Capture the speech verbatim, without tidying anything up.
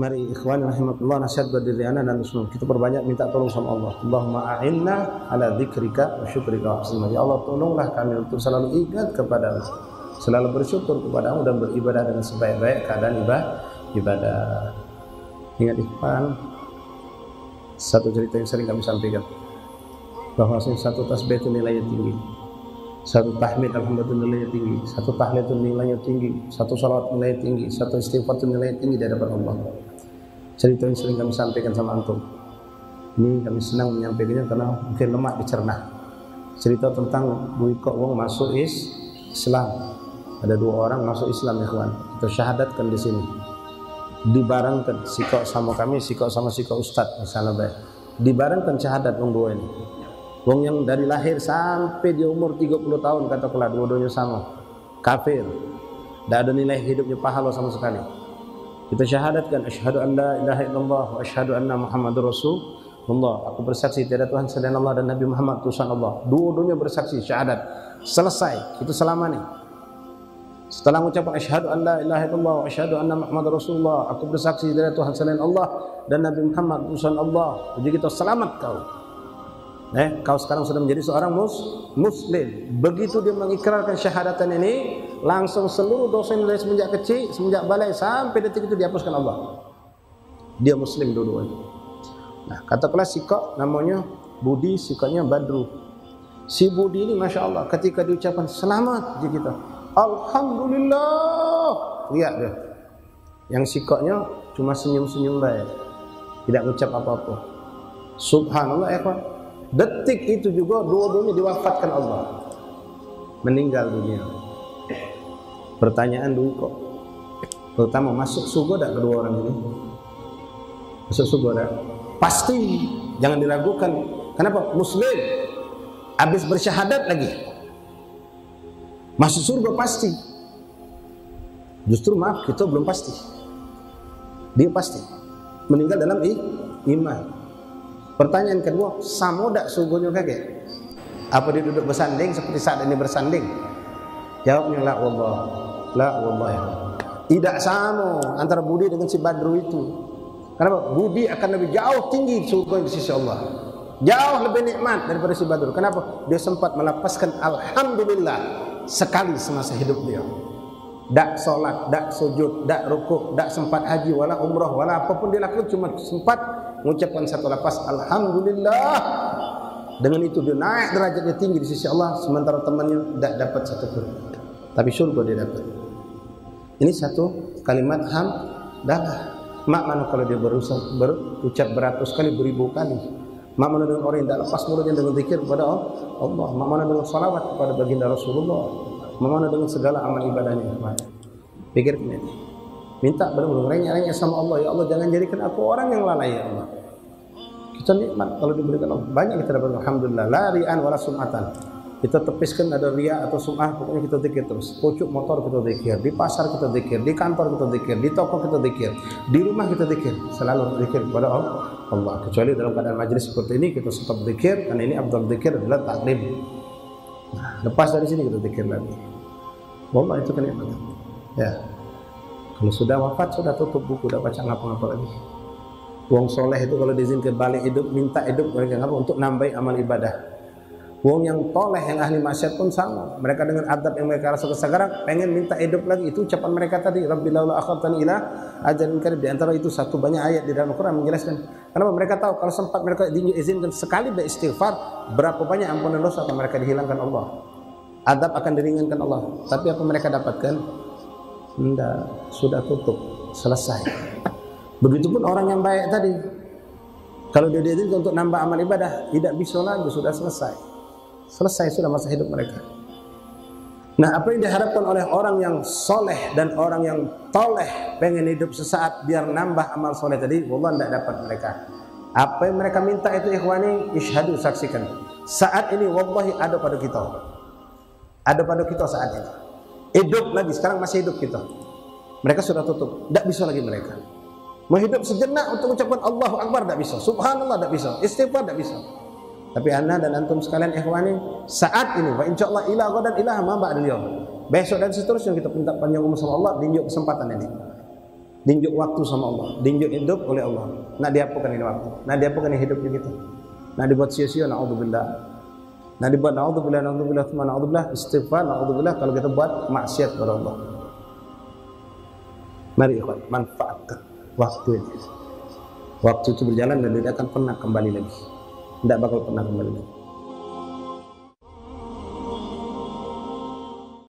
mari ikhwan rahimakumullah, nasihat buat diri ana dan semua. Kita perbanyak minta tolong sama Allah. Allahumma a'inna ala dzikrika wa syukrika wa husni ibadatik. Ya Allah, tolonglah kami untuk selalu ingat kepadamu, selalu bersyukur kepadamu dan beribadah dengan sebaik-baik keadaan ibadah. Ingat ikhwan, satu cerita yang sering kami sampaikan, bahwa satu tasbih itu nilainya tinggi, satu tahmid alhamdulillah nilainya tinggi, satu tahlil itu nilainya tinggi, satu salawat nilainya tinggi, satu istighfar itu nilainya tinggi di hadapan Allah. Cerita yang sering kami sampaikan sama antum. Ini kami senang menyampaikannya karena mungkin lemak dicerna. Cerita tentang Buiko Wong masuk is Islam. Ada dua orang masuk Islam ya kawan. Kita syahadatkan di sini. Dibarengkan sikok sama kami, sikok sama sikok ustad misalnya baik. Dibarengkan syahadat wong dua ini. Wong yang dari lahir sampai di umur tiga puluh tahun katakanlah dua-duanya sama. Kafir. Tidak ada nilai hidupnya pahala sama sekali. Kita syahadatkan asyhadu an la ilaha illallah wa asyhadu anna Muhammadur Rasulullah. Aku bersaksi tiada Tuhan selain Allah dan Nabi Muhammad utusan Allah. Dua-duanya bersaksi syahadat. Selesai. Itu selama nih. Setelah mengucapkan asyhadu an la ilaha illallah wa asyhadu anna Muhammadar Rasulullah, aku bersaksi tiada Tuhan selain Allah dan Nabi Muhammad utusan Allah. Jadi kita selamat kau. Eh, kau sekarang sudah menjadi seorang mus muslim. Begitu dia mengikrarkan syahadatan ini, langsung seluruh dosa yang dari semenjak kecil, semenjak balai sampai detik itu dihapuskan Allah. Dia muslim dua-duanya. Nah, katakanlah sikap namanya Budi, sikapnya Badru. Si Budi ini masya Allah, ketika diucapkan selamat je kita, alhamdulillah, lihat dia. Yang sikapnya cuma senyum-senyum baik, tidak mengucap apa-apa. Subhanallah ya kawan. Detik itu juga dua-duanya diwafatkan Allah, meninggal dunia. Pertanyaan dulu kok, pertama masuk surga tak kedua orang ini? Masuk surga tak? Pasti, jangan diragukan. Kenapa? Muslim, habis bersyahadat lagi, masuk surga pasti. Justru maaf, kita belum pasti. Dia pasti meninggal dalam iman. Pertanyaan kedua, sama tak surganya kakek? Apa dia duduk bersanding seperti saat ini bersanding? Jawabnya la wallah, la wallah. Tidak sama antara Budi dengan si Badru itu. Kenapa? Budi akan lebih jauh tinggi surga di sisi Allah, jauh lebih nikmat daripada si Badru. Kenapa? Dia sempat melapaskan alhamdulillah sekali semasa hidup dia. Dak solat, dak sujud, dak rukuk, dak sempat haji, wala umrah, wala apapun dia lakukan, cuma sempat mengucapkan satu lapas alhamdulillah. Dengan itu dia naik derajatnya tinggi di sisi Allah, sementara temannya tidak dapat satu pun, tapi surga dia dapat. Ini satu kalimat hamdalah. Mak mana kalau dia berusaha berucap beratus kali, beribu kali. Mak mana dengan orang yang tidak lepas mulutnya dengan zikir kepada Allah. Mak mana dengan salawat kepada baginda Rasulullah. Mana dengan segala amal ibadahnya. Pikir ini, minta benar-benar renyah-renyah sama Allah. Ya Allah, jangan jadikan aku orang yang lalai ya Allah. Kita nikmat kalau diberikan Allah, banyak kita dapat alhamdulillah. La ri'an wala sum'atan. Kita tepiskan ada ria atau sum'ah, pokoknya kita zikir terus. Pucuk motor kita zikir, di pasar kita zikir, di kantor kita zikir, di toko kita zikir, di rumah kita zikir. Selalu zikir kepada Allah. Kecuali dalam keadaan majlis seperti ini kita tetap zikir, karena ini afdal zikir adalah taklim. Nah, lepas dari sini kita zikir lagi. Wallah itu kenikmatan. Ya. Kalau sudah wafat sudah tutup buku, sudah baca ngapa-ngapa lagi. Wong soleh itu kalau diizinkan balik hidup, minta hidup mereka ngapa untuk nambah amal ibadah. Wong yang toleh, yang ahli maksiat pun sama. Mereka dengan adab yang mereka rasa sekarang pengen minta hidup lagi. Itu ucapan mereka tadi, Rabbi laula akhartani ila ajalin qarib. Di antara itu satu banyak ayat di dalam Al-Qur'an menjelaskan. Kenapa mereka tahu kalau sempat mereka diizinkan sekali beristighfar, berapa banyak ampunan dosa akan mereka dihilangkan Allah. Adab akan diringankan Allah. Tapi apa mereka dapatkan? Tidak, sudah tutup, selesai. Begitupun orang yang baik tadi, kalau dia diizinkan untuk nambah amal ibadah, tidak bisa lagi, sudah selesai. Selesai sudah masa hidup mereka. Nah, apa yang diharapkan oleh orang yang soleh dan orang yang toleh, pengen hidup sesaat biar nambah amal soleh tadi, wallah tidak dapat mereka. Apa yang mereka minta itu ikhwani, isyhadu, saksikan. Saat ini wallahi ada pada kita. Ada pada kita saat ini. Hidup lagi, sekarang masih hidup kita. Mereka sudah tutup, tidak bisa lagi mereka. Menghidup sejenak untuk ucapan Allahu Akbar tidak bisa, Subhanallah tidak bisa, istighfar tidak bisa. Tapi anda dan antum sekalian ikhwani, saat ini, wa insyaallah ila ghadan ila ma ba'dal yaum. Besok dan seterusnya kita minta panjang umur sama Allah, tinjau kesempatan ini. Dinjuk waktu sama Allah, dinjuk hidup oleh Allah. Nak diapakan ini waktu? Nak diapakan ini hidup kita? Nak dibuat sia-sia, na'udzubillah. Nak dibuat na'udzubillah, na'udzubillah, na'udzubillah, istighfar, na'udzubillah kalau kita buat maksiat kepada Allah. Mari ikhwan, manfaatkan waktu ini. Waktu itu berjalan dan tidak akan pernah kembali lagi. Tidak bakal pernah kembali lagi.